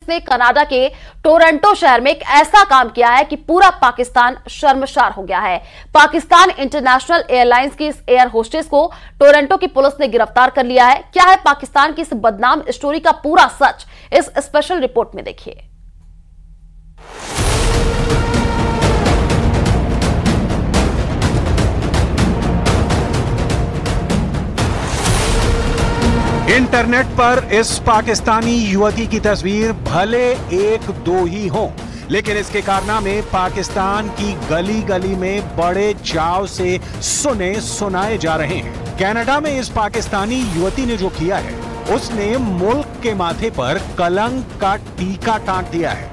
ने कनाडा के टोरंटो शहर में एक ऐसा काम किया है कि पूरा पाकिस्तान शर्मसार हो गया है। पाकिस्तान इंटरनेशनल एयरलाइंस की इस एयर होस्टेस को टोरंटो की पुलिस ने गिरफ्तार कर लिया है। क्या है पाकिस्तान की इस बदनाम स्टोरी का पूरा सच, इस स्पेशल रिपोर्ट में देखिए। इंटरनेट पर इस पाकिस्तानी युवती की तस्वीर भले एक दो ही हो, लेकिन इसके कारनामे पाकिस्तान की गली गली में बड़े चाव से सुने सुनाए जा रहे हैं। कनाडा में इस पाकिस्तानी युवती ने जो किया है, उसने मुल्क के माथे पर कलंक का टीका टांग दिया है।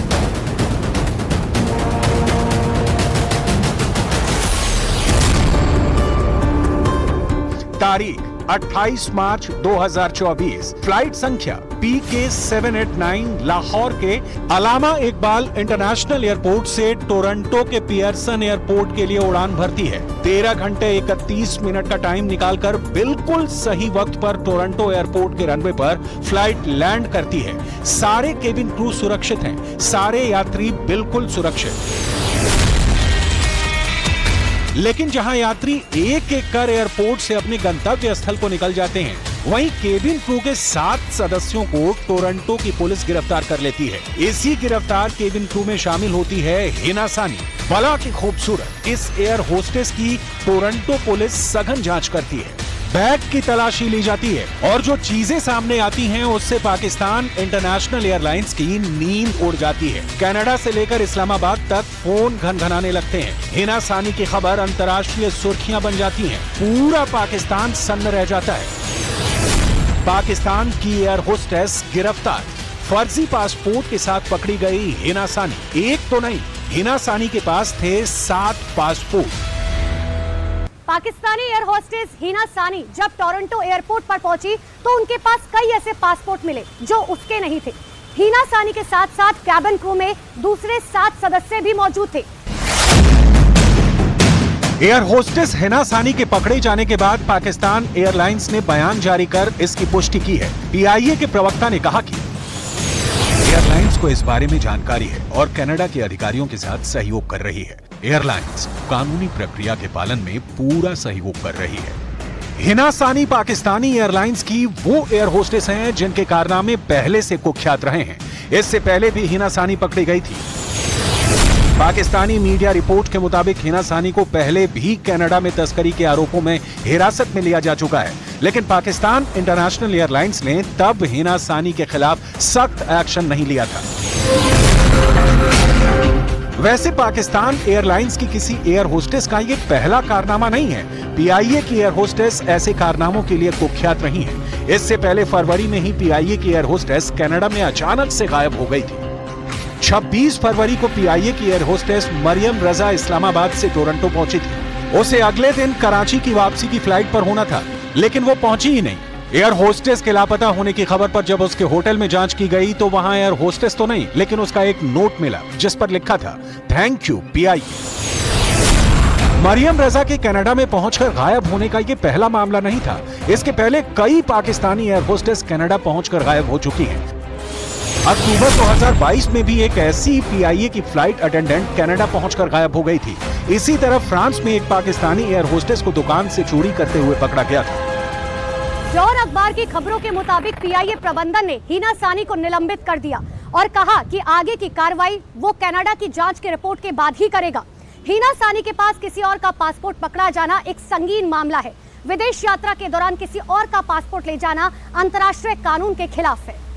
तारीख 28 मार्च 2024, फ्लाइट संख्या PK789 लाहौर के अलामा इकबाल इंटरनेशनल एयरपोर्ट से टोरंटो के पियर्सन एयरपोर्ट के लिए उड़ान भरती है। 13 घंटे 31 मिनट का टाइम निकालकर बिल्कुल सही वक्त पर टोरंटो एयरपोर्ट के रनवे पर फ्लाइट लैंड करती है। सारे केबिन क्रू सुरक्षित हैं, सारे यात्री बिल्कुल सुरक्षित। लेकिन जहां यात्री एक एक कर एयरपोर्ट से अपने गंतव्य स्थल को निकल जाते हैं, वहीं केबिन क्रू के 7 सदस्यों को टोरंटो की पुलिस गिरफ्तार कर लेती है। इसी गिरफ्तार केबिन क्रू में शामिल होती है हिना सानी। बला की खूबसूरत इस एयर होस्टेस की टोरंटो पुलिस सघन जांच करती है। बैग की तलाशी ली जाती है और जो चीजें सामने आती हैं, उससे पाकिस्तान इंटरनेशनल एयरलाइंस की नींद उड़ जाती है। कनाडा से लेकर इस्लामाबाद तक फोन घनघनाने लगते हैं। हिना सानी की खबर अंतर्राष्ट्रीय सुर्खियां बन जाती हैं। पूरा पाकिस्तान सन्न रह जाता है। पाकिस्तान की एयर होस्टेस गिरफ्तार। फर्जी पासपोर्ट के साथ पकड़ी गई हिना सानी। एक तो नहीं, हिना सानी के पास थे 7 passport. Pakistani air hostess Hina Sani जब टोरंटो एयरपोर्ट पर पहुंची तो उनके पास कई ऐसे पासपोर्ट मिले जो उसके नहीं थे। हिना सानी के साथ साथ कैबिन क्रू में दूसरे 7 सदस्य भी मौजूद थे। एयर होस्टेस हिना सानी के पकड़े जाने के बाद पाकिस्तान एयरलाइंस ने बयान जारी कर इसकी पुष्टि की है। PIA के प्रवक्ता ने कहा कि एयरलाइंस को इस बारे में जानकारी है और कनाडा के अधिकारियों के साथ सहयोग कर रही है। एयरलाइंस कानूनी प्रक्रिया के पालन में पूरा सहयोग कर रही है। हिना सानी पाकिस्तानी एयरलाइंस की वो एयर होस्टेस हैं जिनके कारनामे पहले से कुख्यात रहे हैं। इससे पहले भी हिना सानी पकड़ी गई थी। पाकिस्तानी मीडिया रिपोर्ट के मुताबिक हिना सानी को पहले भी कनाडा में तस्करी के आरोपों में हिरासत में लिया जा चुका है, लेकिन पाकिस्तान इंटरनेशनल एयरलाइंस ने तब हिना सानी के खिलाफ सख्त एक्शन नहीं लिया था। वैसे पाकिस्तान एयरलाइंस की किसी एयर होस्टेस का ये पहला कारनामा नहीं है। PIA की एयर होस्टेस ऐसे कारनामों के लिए कुख्यात रही है। इससे पहले फरवरी में ही PIA की एयर होस्टेस कनाडा में अचानक से गायब हो गई थी। 26 फरवरी को PIA की एयर होस्टेस मरियम रजा इस्लामाबाद से टोरंटो पहुंची थी। उसे अगले दिन कराची की वापसी की फ्लाइट पर होना था, लेकिन वो पहुंची ही नहीं। एयर होस्टेस के लापता होने की खबर पर जब उसके होटल में जांच की गई तो वहां एयर होस्टेस तो नहीं, लेकिन उसका एक नोट मिला जिस पर लिखा था, thank you PIA। Maryam Raza के कनाडा में पहुंचकर गायब होने का ये पहला मामला नहीं था। इसके पहले कई पाकिस्तानी एयर होस्टेस कनाडा पहुंचकर गायब हो चुकी हैं। अक्टूबर 2022 में भी एक ऐसी PIA की फ्लाइट अटेंडेंट कनाडा पहुंचकर गायब हो गई थी। इसी तरह फ्रांस में एक पाकिस्तानी एयर होस्टेस को दुकान से चोरी करते हुए पकड़ा गया था। जौहर अखबार की खबरों के मुताबिक PIA प्रबंधन ने हिना सानी को निलंबित कर दिया और कहा कि आगे की कार्रवाई वो कनाडा की जांच की रिपोर्ट के बाद ही करेगा। हिना सानी के पास किसी और का पासपोर्ट पकड़ा जाना एक संगीन मामला है। विदेश यात्रा के दौरान किसी और का पासपोर्ट ले जाना अंतर्राष्ट्रीय कानून के खिलाफ है।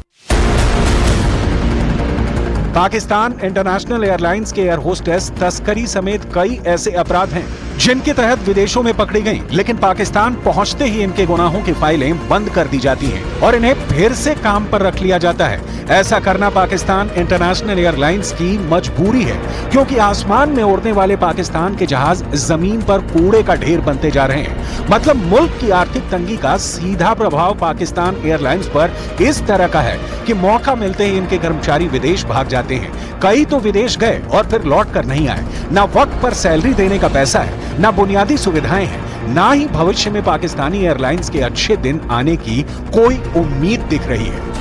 पाकिस्तान इंटरनेशनल एयरलाइंस के एयर होस्टेस तस्करी समेत कई ऐसे अपराध हैं जिनके तहत विदेशों में पकड़ी गईं, लेकिन पाकिस्तान पहुंचते ही इनके गुनाहों की फाइलें बंद कर दी जाती हैं और इन्हें फिर से काम पर रख लिया जाता है। ऐसा करना पाकिस्तान इंटरनेशनल एयरलाइंस की मजबूरी है, क्योंकि आसमान में उड़ने वाले पाकिस्तान के जहाज जमीन पर कूड़े का ढेर बनते जा रहे हैं। मतलब मुल्क की आर्थिक तंगी का सीधा प्रभाव पाकिस्तान एयरलाइंस पर इस तरह का है कि मौका मिलते ही इनके कर्मचारी विदेश भाग जाते हैं। कई तो विदेश गए और फिर लौट कर नहीं आए। ना वक्त पर सैलरी देने का पैसा है, ना बुनियादी सुविधाएं हैं, ना ही भविष्य में पाकिस्तानी एयरलाइंस के अच्छे दिन आने की कोई उम्मीद दिख रही है।